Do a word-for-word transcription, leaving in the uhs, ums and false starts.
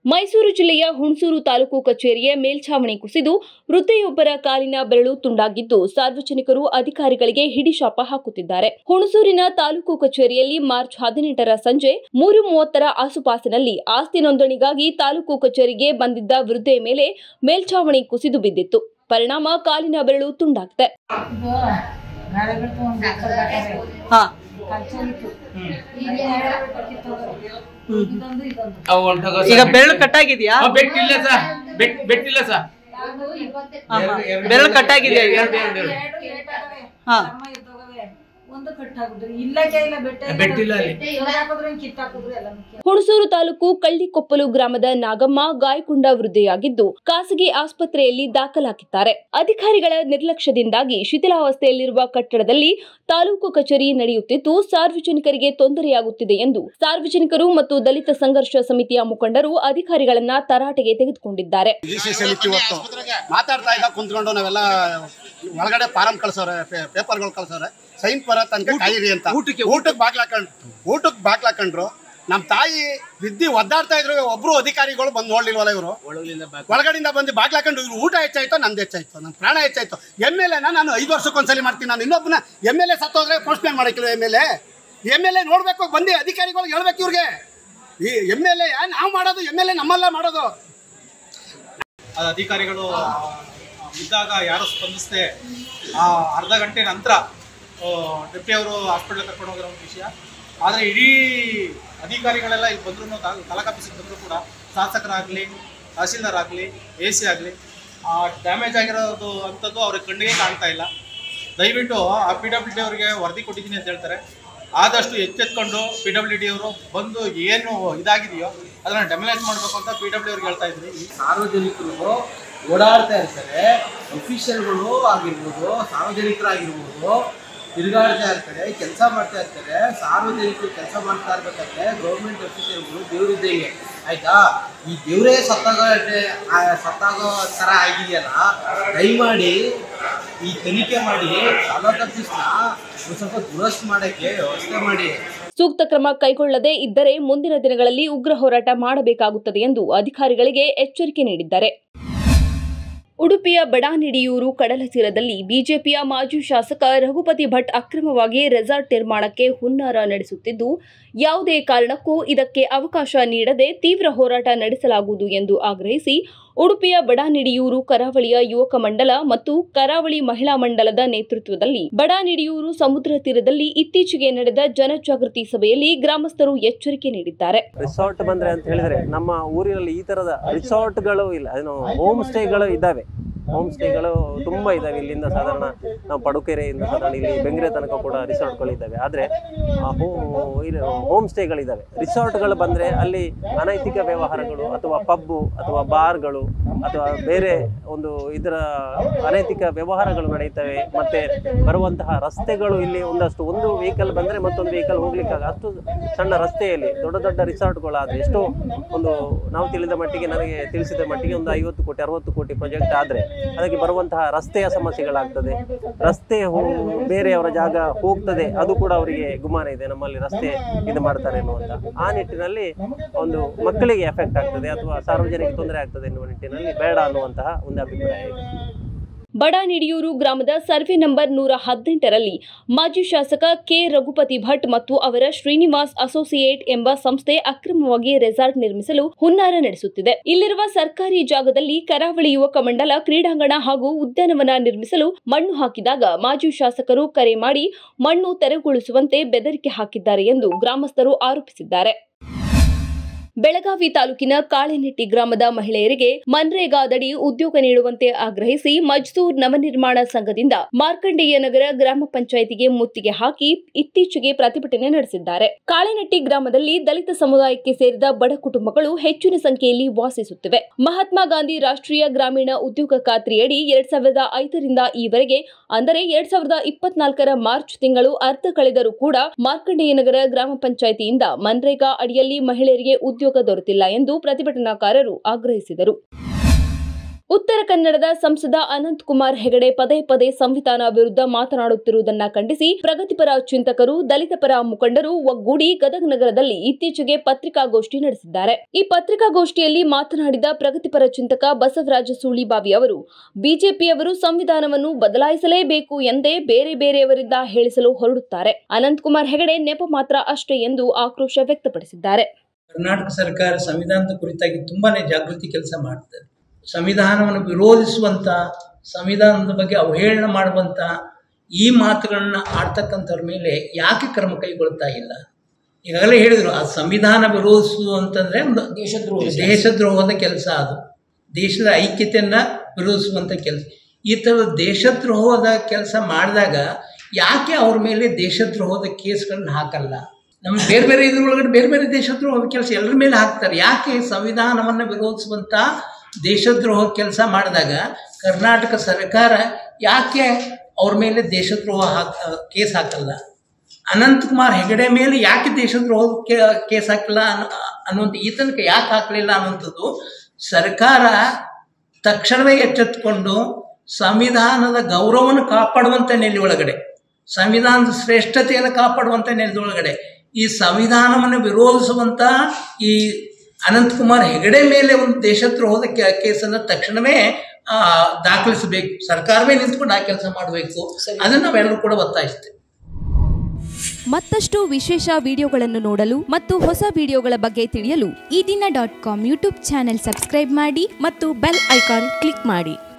ಮೈಸೂರು ಜಿಲ್ಲೆಯ ಹುಣಸೂರು ತಾಲೂಕು ಕಚೇರಿಯ ಮೇಲ್ಛಾವಣಿ ಕುಸಿದು ವೃದ್ಧೆಯೊಬ್ಬರ ಕಾಲಿನ ಬೆರಳು ತುಂಡಾಗಿದ್ದು ಸಾರ್ವಜನಿಕರು ಅಧಿಕಾರಿಗಳಿಗೆ ಹಿಡಿಶಾಪ ಹಾಕುತ್ತಿದ್ದಾರೆ. ಹುಣಸೂರಿನ ತಾಲೂಕು ಕಚೇರಿಯಲ್ಲಿ ಮಾರ್ಚ್ ಹದಿನೆಂಟರ ಸಂಜೆ ಮೂರು ಮೂವತ್ತರ ಆಸುಪಾಸಿನಲ್ಲಿ ಆಸ್ತಿ ನೋಂದಣಿಗಾಗಿ ತಾಲೂಕು ಕಚೇರಿಗೆ ಬಂದಿದ್ದ ವೃದ್ಧೆಯ ಮೇಲೆ ಮೇಲ್ಛಾವಣಿ ಕುಸಿದು ಬಿದ್ದಿತ್ತು. ಪರಿಣಾಮ ಕಾಲಿನ ಬೆರಳು ತುಂಡಾಗಿದೆ. ಈಗ ಬೆರಳು ಕಟ್ಟಾಗಿದೆಯಾ? ಬೆಟ್ಟಿಲ್ಲ ಸರ್, ಬೆಟ್ಟಿಲ್ಲ ಸರ್, ಬೆರಳು ಕಟ್ಟಾಗಿದೆಯಾ? ಹಾ, ಹುಣಸೂರು ತಾಲೂಕು ಕಳ್ಳಿಕೊಪ್ಪಲು ಗ್ರಾಮದ ನಾಗಮ್ಮ ಗಾಯಗೊಂಡ ವೃದ್ಧೆಯಾಗಿದ್ದು ಖಾಸಗಿ ಆಸ್ಪತ್ರೆಯಲ್ಲಿ ದಾಖಲಾಗಿದ್ದಾರೆ. ಅಧಿಕಾರಿಗಳ ನಿರ್ಲಕ್ಷ್ಯದಿಂದಾಗಿ ಶಿಥಿಲಾವಸ್ಥೆಯಲ್ಲಿರುವ ಕಟ್ಟಡದಲ್ಲಿ ತಾಲೂಕು ಕಚೇರಿ ನಡೆಯುತ್ತಿದ್ದು ಸಾರ್ವಜನಿಕರಿಗೆ ತೊಂದರೆಯಾಗುತ್ತಿದೆ ಎಂದು ಸಾರ್ವಜನಿಕರು ಮತ್ತು ದಲಿತ ಸಂಘರ್ಷ ಸಮಿತಿಯ ಮುಖಂಡರು ಅಧಿಕಾರಿಗಳನ್ನ ತರಾಟೆಗೆ ತೆಗೆದುಕೊಂಡಿದ್ದಾರೆ. ಒಳಗಡೆ ಫಾರಂ ಕಳ್ಸೋರೆ, ಪೇಪರ್ಗಳು ಕಳ್ಸೋರೆ, ಸೈನ್ ಬರೋ ತನಕ ಕಾಯಿರಿ ಅಂತ ಊಟಕ್ಕೆ ಬಾಗ್ಲಾಕೊಂಡ್ರು ಊಟಕ್ಕೆ ಬಾಗ್ಲಾಕೊಂಡ್ರು ನಮ್ಮ ತಾಯಿ ವಿದ್ಯೆ ಒದ್ದಾಡ್ತಾ ಇದ್ರು. ಒಬ್ರು ಅಧಿಕಾರಿಗಳು ಬಂದು ನೋಡ್ಲಿಲ್ವಲ್ಲ, ಇವರು ಒಳಗಡೆಯಿಂದ ಬಂದು ಬಾಗ್ಲಾಕೊಂಡು ಇವ್ರು ಊಟ ಹೆಚ್ಚಾಯ್ತು, ನಮ್ದು ಹೆಚ್ಚಾಯ್ತು, ನನ್ನ ಪ್ರಾಣ ಹೆಚ್ಚಾಯ್ತು. ಎಮ್ ಎಲ್ ಎನ ನಾನು ಐದು ವರ್ಷಕ್ಕೊಂದ್ಸಲಿ ಮಾಡ್ತೀನಿ. ನಾನು ಇನ್ನೊಬ್ಬನ ಎಮ್ ಎಲ್ ಎ ಸತ್ತೋದ್ರೆ ಪೋಸ್ಟ್ಮೇನ್ ಮಾಡಕ್ಕಿಲ್ಲ. M L A M L A ನೋಡ್ಬೇಕು, ಬಂದು ಅಧಿಕಾರಿಗಳು ಹೇಳ್ಬೇಕು ಇವ್ರಿಗೆ. ಈ ಎಮ್ ಎಲ್ ಎ ನಾವು ಮಾಡೋದು, ಎಮ್ ಎಲ್ ಎ ನಮ್ಮೆಲ್ಲ ಮಾಡೋದು. ಅಧಿಕಾರಿಗಳು ಇದ್ದಾಗ ಯಾರು ಸ್ಪಂದಿಸದೆ ಅರ್ಧ ಗಂಟೆ ನಂತರ ಡೆಪ್ಟಿ ಅವರು ಹಾಸ್ಪಿಟ್ಲಿಗೆ ಕರ್ಕೊಂಡು ಹೋಗಿರೋ ಒಂದು ವಿಷಯ. ಆದರೆ ಇಡೀ ಅಧಿಕಾರಿಗಳೆಲ್ಲ ಇಲ್ಲಿ ಬಂದರೂ ತಾಲೂಕು ಆಫೀಸಿಗೆ ಬಂದರೂ ಕೂಡ ಶಾಸಕರಾಗಲಿ, ತಹಸೀಲ್ದಾರ್ ಆಗಲಿ, ಎ ಸಿ ಆಗಲಿ ಡ್ಯಾಮೇಜ್ ಆಗಿರೋದು ಅಂಥದ್ದು ಅವ್ರಿಗೆ ಕಣ್ಣಿಗೆ ಕಾಣ್ತಾ ಇಲ್ಲ. ದಯವಿಟ್ಟು ಆ ಪಿ ಡಬ್ಲ್ಯೂ ಡಿ ಅವರಿಗೆ ವರದಿ ಕೊಟ್ಟಿದ್ದೀನಿ ಅಂತ ಹೇಳ್ತಾರೆ. ಆದಷ್ಟು ಎಚ್ಚೆತ್ಕೊಂಡು ಪಿ ಡಬ್ಲ್ಯೂ ಡಿ ಅವರು ಬಂದು ಏನು ಇದಾಗಿದೆಯೋ ಅದನ್ನು ಡೆಮಲೈಸ್ ಮಾಡಬೇಕು ಅಂತ ಪಿ ಡಬ್ಲ್ಯೂ ಅವ್ರಿಗೆ ಹೇಳ್ತಾ ಇದ್ವಿ. ಸಾರ್ವಜನಿಕರು ಓಡಾಡ್ತಾ ಇರ್ತಾರೆ, ಅಫಿಷಿಯಲ್ಗಳು ಆಗಿರ್ಬೋದು, ಸಾರ್ವಜನಿಕರಾಗಿರ್ಬೋದು ತಿರುಗಾಡ್ತಾ ಇರ್ತಾರೆ, ಕೆಲಸ ಮಾಡ್ತಾ ಇರ್ತಾರೆ. ಸಾರ್ವಜನಿಕರು ಕೆಲಸ ಮಾಡ್ತಾ ಇರ್ಬೇಕಾದ್ರೆ ಗೌರ್ಮೆಂಟ್ ಅಫಿಷಿಯಲ್ಗಳು ದೇವ್ರಿದ್ದಂಗೆ, ಆಯ್ತಾ? ಈ ದೇವರೇ ಸತ್ತಾಗೋ ಸತ್ತಾಗೋ ಥರ ಆಗಿದೆಯಲ್ಲ, ದಯಮಾಡಿ ಈ ತನಿಖೆ ಮಾಡಿ ತಾಲೂಕು ಆಫೀಸ್ನ ಒಂದು ಸ್ವಲ್ಪ ದುರಸ್ತಿ ಮಾಡೋಕ್ಕೆ ವ್ಯವಸ್ಥೆ ಮಾಡಿ. ಸೂಕ್ತ ಕ್ರಮ ಕೈಗೊಳ್ಳದೇ ಇದ್ದರೆ ಮುಂದಿನ ದಿನಗಳಲ್ಲಿ ಉಗ್ರ ಹೋರಾಟ ಮಾಡಬೇಕಾಗುತ್ತದೆ ಎಂದು ಅಧಿಕಾರಿಗಳಿಗೆ ಎಚ್ಚರಿಕೆ ನೀಡಿದ್ದಾರೆ. ಉಡುಪಿಯ ಬಡಾನಿಡಿಯೂರು ಕಡಲ ತೀರದಲ್ಲಿ ಬಿಜೆಪಿಯ ಮಾಜಿ ಶಾಸಕ ರಘುಪತಿ ಭಟ್ ಅಕ್ರಮವಾಗಿ ರೆಸಾರ್ಟ್ ನಿರ್ಮಾಣಕ್ಕೆ ಹುನ್ನಾರ ನಡೆಸುತ್ತಿದ್ದು ಯಾವುದೇ ಕಾರಣಕ್ಕೂ ಇದಕ್ಕೆ ಅವಕಾಶ ನೀಡದೆ ತೀವ್ರ ಹೋರಾಟ ನಡೆಸಲಾಗುವುದು ಎಂದು ಆಗ್ರಹಿಸಿ ಉಡುಪಿಯ ಬಡಾನಿಡಿಯೂರು ಕರಾವಳಿಯ ಯುವಕ ಮಂಡಲ ಮತ್ತು ಕರಾವಳಿ ಮಹಿಳಾ ಮಂಡಲದ ನೇತೃತ್ವದಲ್ಲಿ ಬಡಾನಿಡಿಯೂರು ಸಮುದ್ರ ತೀರದಲ್ಲಿ ಇತ್ತೀಚೆಗೆ ನಡೆದ ಜನಜಾಗೃತಿ ಸಭೆಯಲ್ಲಿ ಗ್ರಾಮಸ್ಥರು ಎಚ್ಚರಿಕೆ ನೀಡಿದ್ದಾರೆ. ರಿಸಾರ್ಟ್ ಬಂದ್ರೆ ಅಂತ ಹೇಳಿದ್ರೆ ನಮ್ಮ ಊರಿನಲ್ಲಿ ಈ ತರದ ರಿಸಾರ್ಟ್ಗಳು ಇಲ್ಲ, ಏನು ಹೋಮ್ ಸ್ಟೇಗಳು ಇದ್ದಾವೆ. ಹೋಮ್ ಸ್ಟೇಗಳು ತುಂಬ ಇದ್ದಾವೆ. ಇಲ್ಲಿಂದ ಸಾಧಾರಣ ನಾವು ಪಡುಕೆರೆಯಿಂದ ಸಾಧಾರಣ ಇಲ್ಲಿ ಬೆಂಗ್ರೆ ತನಕ ಕೂಡ ರಿಸಾರ್ಟ್ಗಳು ಇದ್ದಾವೆ. ಆದರೆ ಹೋಮ್ ಸ್ಟೇಗಳಿದ್ದಾವೆ. ರಿಸಾರ್ಟ್ಗಳು ಬಂದರೆ ಅಲ್ಲಿ ಅನೈತಿಕ ವ್ಯವಹಾರಗಳು ಅಥವಾ ಪಬ್ಬು ಅಥವಾ ಬಾರ್ಗಳು ಅಥವಾ ಬೇರೆ ಒಂದು ಇದರ ಅನೈತಿಕ ವ್ಯವಹಾರಗಳು ನಡೆಯುತ್ತವೆ. ಮತ್ತು ಬರುವಂತಹ ರಸ್ತೆಗಳು ಇಲ್ಲಿ ಒಂದಷ್ಟು ಒಂದು ವೆಹಿಕಲ್ ಬಂದರೆ ಮತ್ತೊಂದು ವೆಹಿಕಲ್ ಹೋಗ್ಲಿಕ್ಕಾಗ ಅಷ್ಟು ಸಣ್ಣ ರಸ್ತೆಯಲ್ಲಿ ದೊಡ್ಡ ದೊಡ್ಡ ರಿಸಾರ್ಟ್ಗಳಾದರೆ ಎಷ್ಟೋ ಒಂದು ನಾವು ತಿಳಿದ ಮಟ್ಟಿಗೆ ನನಗೆ ತಿಳಿಸಿದ ಮಟ್ಟಿಗೆ ಒಂದು ಐವತ್ತು ಕೋಟಿ ಅರವತ್ತು ಕೋಟಿ ಪ್ರಾಜೆಕ್ಟ್ ಆದರೆ ಅದಕ್ಕೆ ಬರುವಂತಹ ರಸ್ತೆಯ ಸಮಸ್ಯೆಗಳಾಗ್ತದೆ. ರಸ್ತೆ ಬೇರೆಯವರ ಜಾಗ ಹೋಗ್ತದೆ, ಅದು ಕೂಡ ಅವರಿಗೆ ಗುಮಾನ ಇದೆ, ನಮ್ಮಲ್ಲಿ ರಸ್ತೆ ಇದು ಮಾಡ್ತಾರೆ ಎನ್ನುವಂತ. ಆ ನಿಟ್ಟಿನಲ್ಲಿ ಒಂದು ಮಕ್ಕಳಿಗೆ ಎಫೆಕ್ಟ್ ಆಗ್ತದೆ ಅಥವಾ ಸಾರ್ವಜನಿಕ ತೊಂದರೆ ಆಗ್ತದೆ ಎನ್ನುವ ನಿಟ್ಟಿನಲ್ಲಿ ಬೇಡ ಅನ್ನುವಂತಹ ಒಂದು ಅಭಿಪ್ರಾಯ ಇದೆ. ಬಡಾನಿಡಿಯೂರು ಗ್ರಾಮದ ಸರ್ವೆ ನಂಬರ್ ನೂರ ಹದಿನೆಂಟರಲ್ಲಿ ಮಾಜಿ ಶಾಸಕ ಕೆ ರಘುಪತಿ ಭಟ್ ಮತ್ತು ಅವರ ಶ್ರೀನಿವಾಸ್ ಅಸೋಸಿಯೇಟ್ ಎಂಬ ಸಂಸ್ಥೆ ಅಕ್ರಮವಾಗಿ ರೆಸಾರ್ಟ್ ನಿರ್ಮಿಸಲು ಹುನ್ನಾರ ನಡೆಸುತ್ತಿದೆ. ಇಲ್ಲಿರುವ ಸರ್ಕಾರಿ ಜಾಗದಲ್ಲಿ ಕರಾವಳಿ ಯುವಕ ಮಂಡಲ ಕ್ರೀಡಾಂಗಣ ಹಾಗೂ ಉದ್ಯಾನವನ ನಿರ್ಮಿಸಲು ಮಣ್ಣು ಹಾಕಿದಾಗ ಮಾಜಿ ಶಾಸಕರು ಕರೆ ಮಾಡಿ ಮಣ್ಣು ತೆರವುಗೊಳಿಸುವಂತೆ ಬೆದರಿಕೆ ಹಾಕಿದ್ದಾರೆ ಎಂದು ಗ್ರಾಮಸ್ಥರು ಆರೋಪಿಸಿದ್ದಾರೆ. ಬೆಳಗಾವಿ ತಾಲೂಕಿನ ಕಾಳೆನೆಟ್ಟಿ ಗ್ರಾಮದ ಮಹಿಳೆಯರಿಗೆ ಮನ್ರೇಗಾದಡಿ ಉದ್ಯೋಗ ನೀಡುವಂತೆ ಆಗ್ರಹಿಸಿ ಮಜ್ದೂರ್ ನವನಿರ್ಮಾಣ ಸಂಘದಿಂದ ಮಾರ್ಕಂಡೇಯ ನಗರ ಗ್ರಾಮ ಪಂಚಾಯಿತಿಗೆ ಮುತ್ತಿಗೆ ಹಾಕಿ ಇತ್ತೀಚೆಗೆ ಪ್ರತಿಭಟನೆ ನಡೆಸಿದ್ದಾರೆ. ಕಾಳೆನೆಟ್ಟಿ ಗ್ರಾಮದಲ್ಲಿ ದಲಿತ ಸಮುದಾಯಕ್ಕೆ ಸೇರಿದ ಬಡ ಕುಟುಂಬಗಳು ಹೆಚ್ಚಿನ ಸಂಖ್ಯೆಯಲ್ಲಿ ವಾಸಿಸುತ್ತಿವೆ. ಮಹಾತ್ಮ ಗಾಂಧಿ ರಾಷ್ಟ್ರೀಯ ಗ್ರಾಮೀಣ ಉದ್ಯೋಗ ಖಾತ್ರಿಯಡಿ ಎರಡ್ ಸಾವಿರದ ಐದರಿಂದ ಈವರೆಗೆ ಅಂದರೆ ಎರಡ್ ಸಾವಿರದ ಇಪ್ಪತ್ನಾಲ್ಕರ ಮಾರ್ಚ್ ತಿಂಗಳು ಅರ್ಧ ಕಳೆದರೂ ಕೂಡ ಮಾರ್ಕಂಡೇಯ ನಗರ ಗ್ರಾಮ ಪಂಚಾಯಿತಿಯಿಂದ ಮನ್ರೇಗಾ ಅಡಿಯಲ್ಲಿ ಮಹಿಳೆಯರಿಗೆ ಉದ್ಯೋಗ ದೊರೆತಿಲ್ಲ ಎಂದು ಪ್ರತಿಭಟನಾಕಾರರು ಆಗ್ರಹಿಸಿದರು. ಉತ್ತರ ಕನ್ನಡದ ಸಂಸದ ಅನಂತ್ ಕುಮಾರ್ ಹೆಗಡೆ ಪದೇ ಪದೇ ಸಂವಿಧಾನ ವಿರುದ್ಧ ಮಾತನಾಡುತ್ತಿರುವುದನ್ನ ಖಂಡಿಸಿ ಪ್ರಗತಿಪರ ಚಿಂತಕರು, ದಲಿತ ಪರ ಮುಖಂಡರು ಒಗ್ಗೂಡಿ ಗದಗ ನಗರದಲ್ಲಿ ಇತ್ತೀಚೆಗೆ ಪತ್ರಿಕಾಗೋಷ್ಠಿ ನಡೆಸಿದ್ದಾರೆ. ಈ ಪತ್ರಿಕಾಗೋಷ್ಠಿಯಲ್ಲಿ ಮಾತನಾಡಿದ ಪ್ರಗತಿಪರ ಚಿಂತಕ ಬಸವರಾಜ ಸೂಳಿಬಾವಿ ಅವರು, ಬಿಜೆಪಿಯವರು ಸಂವಿಧಾನವನ್ನು ಬದಲಾಯಿಸಲೇಬೇಕು ಎಂದೇ ಬೇರೆ ಬೇರೆಯವರಿಂದ ಹೇಳಿಸಲು ಹೊರಡುತ್ತಾರೆ. ಅನಂತ್ ಕುಮಾರ್ ಹೆಗಡೆ ನೆಪ ಮಾತ್ರ ಅಷ್ಟೇ ಎಂದು ಆಕ್ರೋಶ ವ್ಯಕ್ತಪಡಿಸಿದ್ದಾರೆ. ಕರ್ನಾಟಕ ಸರ್ಕಾರ ಸಂವಿಧಾನದ ಕುರಿತಾಗಿ ತುಂಬಾನೇ ಜಾಗೃತಿ ಕೆಲಸ ಮಾಡ್ತದೆ. ಸಂವಿಧಾನವನ್ನು ವಿರೋಧಿಸುವಂತ, ಸಂವಿಧಾನದ ಬಗ್ಗೆ ಅವಹೇಳನ ಮಾಡುವಂತ ಈ ಮಾತುಗಳನ್ನ ಆಡ್ತಕ್ಕಂಥವ್ರ ಮೇಲೆ ಯಾಕೆ ಕ್ರಮ ಕೈಗೊಳ್ತಾ ಇಲ್ಲ? ಈಗಾಗಲೇ ಹೇಳಿದ್ರು, ಆ ಸಂವಿಧಾನ ವಿರೋಧಿಸುವುದು ಅಂತಂದ್ರೆ ಒಂದು ದೇಶದ್ರೋಹ ದೇಶದ್ರೋಹದ ಕೆಲಸ. ಅದು ದೇಶದ ಐಕ್ಯತೆಯನ್ನ ವಿರೋಧಿಸುವಂತ ಕೆಲಸ. ಈ ಥರದ ದೇಶದ್ರೋಹದ ಕೆಲಸ ಮಾಡಿದಾಗ ಯಾಕೆ ಅವ್ರ ಮೇಲೆ ದೇಶದ್ರೋಹದ ಕೇಸ್ಗಳನ್ನ ಹಾಕಲ್ಲ? ನಮ್ಮ ಬೇರೆ ಬೇರೆ ಇದ್ರೊಳಗಡೆ ಬೇರೆ ಬೇರೆ ದೇಶದ್ರೋಹದ ಕೆಲಸ ಎಲ್ಲರ ಮೇಲೆ ಹಾಕ್ತಾರೆ. ಯಾಕೆ ಸಂವಿಧಾನವನ್ನು ವಿರೋಧಿಸುವಂತ ದೇಶದ್ರೋಹ ಕೆಲಸ ಮಾಡಿದಾಗ ಕರ್ನಾಟಕ ಸರ್ಕಾರ ಯಾಕೆ ಅವ್ರ ಮೇಲೆ ದೇಶದ್ರೋಹ ಹಾಕ ಕೇಸ್ ಹಾಕಲ್ಲ? ಅನಂತಕುಮಾರ್ ಹೆಗಡೆ ಮೇಲೆ ಯಾಕೆ ದೇಶದ್ರೋಹ ಕೇಸ್ ಹಾಕಲ್ಲ ಅನ್ನುವಂಥ ಈ ತನಕ ಯಾಕೆ ಹಾಕಲಿಲ್ಲ ಅನ್ನುವಂಥದ್ದು ಸರ್ಕಾರ ತಕ್ಷಣವೇ ಎಚ್ಚೆತ್ತುಕೊಂಡು ಸಂವಿಧಾನದ ಗೌರವವನ್ನು ಕಾಪಾಡುವಂಥ ನೆಲೆ ಒಳಗಡೆ, ಸಂವಿಧಾನದ ಶ್ರೇಷ್ಠತೆಯನ್ನು ಕಾಪಾಡುವಂಥ ನೆಲದೊಳಗಡೆ ಈ ಸಂವಿಧಾನವನ್ನು ವಿರೋಧಿಸುವಂಥ ಈ ಅನಂತಕುಮಾರ್ ಹೆಗಡೆ ಮೇಲೆ ಒಂದು ದೇಶದ್ರೋಹದ ಕೇಸನ್ನು ತಕ್ಷಣವೇ ದಾಖಲಿಸಬೇಕು. ಸರ್ಕಾರವೇ ನಿಂತ್ಕೊಂಡು ಆ ಕೆಲಸ ಮಾಡಬೇಕು. ಅದನ್ನು ನಾವೆಲ್ಲರೂ ಕೂಡ ಒತ್ತಾಯಿಸ್ತೇವೆ. ಮತ್ತಷ್ಟು ವಿಶೇಷ ವಿಡಿಯೋಗಳನ್ನು ನೋಡಲು ಮತ್ತು ಹೊಸ ವಿಡಿಯೋಗಳ ಬಗ್ಗೆ ತಿಳಿಯಲು ಈ ದಿನ dot com YouTube channel subscribe ಮಾಡಿ ಮತ್ತು ಬೆಲ್ ಐಕಾನ್ ಕ್ಲಿಕ್ ಮಾಡಿ.